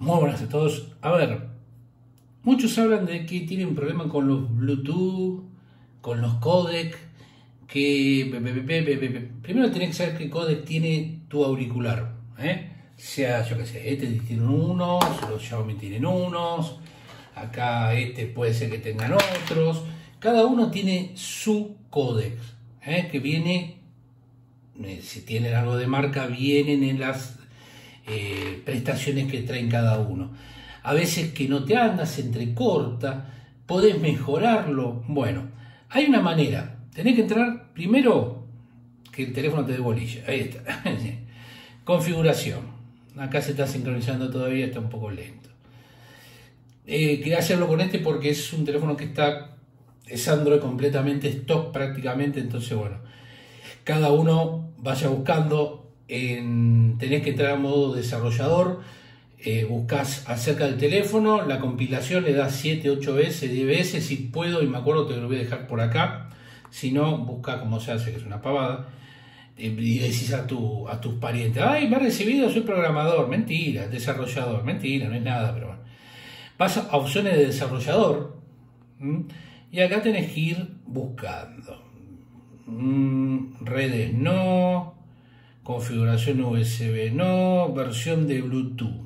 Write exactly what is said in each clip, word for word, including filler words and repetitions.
Muy buenas a todos. A ver, muchos hablan de que tienen problemas con los Bluetooth, con los códecs, que... Primero tenés que saber qué códec tiene tu auricular, ¿eh? Sea, yo qué sé, este tiene unos, los Xiaomi tienen unos, acá este puede ser que tengan otros. Cada uno tiene su códec, ¿eh? Que viene, si tienen algo de marca, vienen en las eh, prestaciones que traen cada uno. A veces que no te anda, se entrecorta, podés mejorarlo. Bueno, hay una manera. Tenés que entrar primero que el teléfono te dé bolilla. Ahí está. Configuración. Acá se está sincronizando todavía, está un poco lento. Eh, quería hacerlo con este porque es un teléfono que está, es Android completamente, stock prácticamente, entonces bueno, cada uno vaya buscando, en, tenés que entrar a modo desarrollador, eh, buscas acerca del teléfono, la compilación le da siete, ocho veces, diez veces, si puedo y me acuerdo te lo voy a dejar por acá, si no, busca como se hace, que es una pavada. Y decís a, tu, a tus parientes, ay, me ha recibido, soy programador. Mentira, desarrollador, mentira, no es nada, pero bueno. Vas a opciones de desarrollador, ¿m? Y acá tenés que ir buscando. Mm, redes no, configuración U S B no, versión de Bluetooth.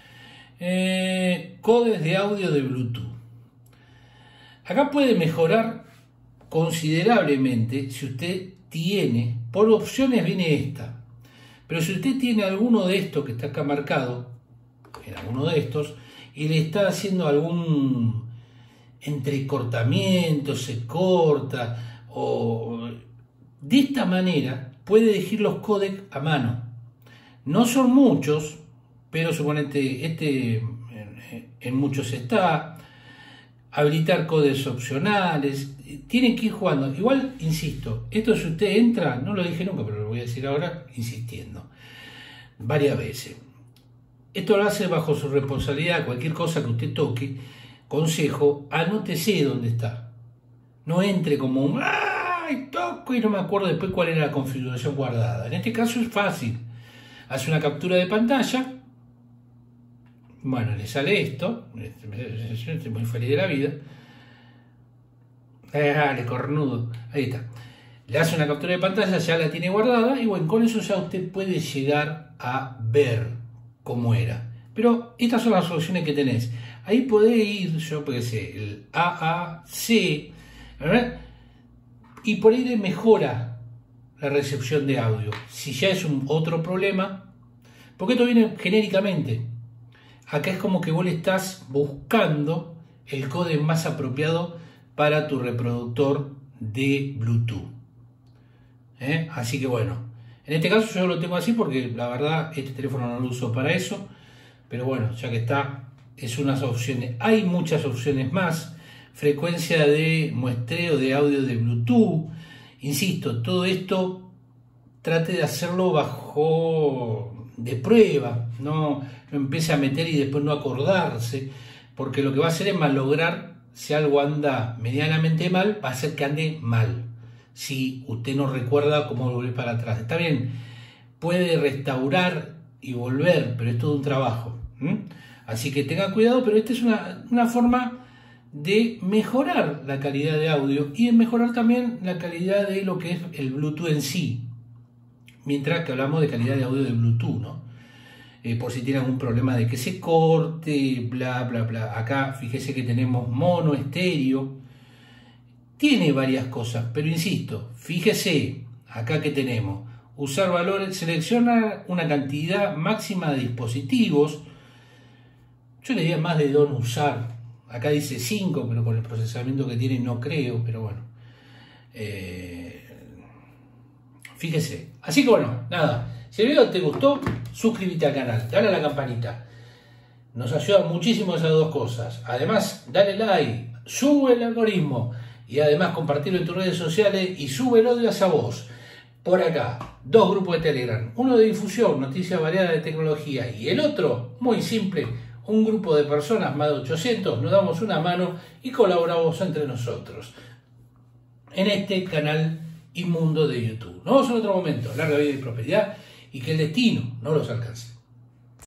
Eh, codes de audio de Bluetooth. Acá puede mejorar considerablemente si usted tiene, por opciones viene esta, pero si usted tiene alguno de estos que está acá marcado, en alguno de estos, y le está haciendo algún entrecortamiento, se corta, o de esta manera puede elegir los códecs a mano. No son muchos, pero suponete este en, en muchos está. Habilitar códecs opcionales, tienen que ir jugando. Igual, insisto, esto si usted entra, no lo dije nunca, pero lo voy a decir ahora insistiendo, varias veces. Esto lo hace bajo su responsabilidad, cualquier cosa que usted toque, consejo, anótese dónde está. No entre como un, ¡ay, toco! Y no me acuerdo después cuál era la configuración guardada. En este caso es fácil. Hace una captura de pantalla. Bueno, le sale esto, estoy muy feliz de la vida. Dale, cornudo. Ahí está. Le hace una captura de pantalla, ya la tiene guardada y bueno, con eso ya usted puede llegar a ver cómo era. Pero estas son las soluciones que tenés. Ahí podés ir, yo qué sé, el A A C, ¿verdad? Y por ahí le mejora la recepción de audio. Si ya es un otro problema, porque esto viene genéricamente. Acá es como que vos le estás buscando el códec más apropiado para tu reproductor de Bluetooth. ¿Eh? Así que bueno, en este caso yo lo tengo así porque la verdad este teléfono no lo uso para eso. Pero bueno, ya que está, es unas opciones. Hay muchas opciones más. Frecuencia de muestreo de audio de Bluetooth. Insisto, todo esto trate de hacerlo bajo de prueba, no, no empiece a meter y después no acordarse, porque lo que va a hacer es malograr. Si algo anda medianamente mal, va a hacer que ande mal, si usted no recuerda cómo volver para atrás. Está bien, puede restaurar y volver, pero es todo un trabajo, ¿m? Así que tenga cuidado, pero esta es una, una forma de mejorar la calidad de audio y de mejorar también la calidad de lo que es el Bluetooth en sí. Mientras que hablamos de calidad de audio de Bluetooth, ¿no? Eh, por si tiene algún problema de que se corte, bla, bla, bla. Acá fíjese que tenemos mono, estéreo. Tiene varias cosas, pero insisto, fíjese, acá que tenemos. Usar valores, selecciona una cantidad máxima de dispositivos. Yo le diría más de dos usar. Acá dice cinco, pero con el procesamiento que tiene no creo, pero bueno. Eh... Fíjese. Así que bueno, nada. Si el video te gustó, suscríbete al canal, dale a la campanita. Nos ayuda muchísimo esas dos cosas. Además, dale like, sube el algoritmo y además compartirlo en tus redes sociales y súbelo de esa voz. Por acá, dos grupos de Telegram. Uno de difusión, noticias variadas de tecnología y el otro, muy simple, un grupo de personas, más de ochocientos, nos damos una mano y colaboramos entre nosotros. En este canal inmundo de YouTube. Nos vemos en otro momento. Larga vida y prosperidad y que el destino no los alcance.